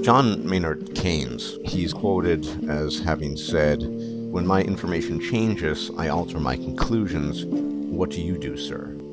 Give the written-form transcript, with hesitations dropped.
John Maynard Keynes, he's quoted as having said, "When my information changes, I alter my conclusions. What do you do, sir?"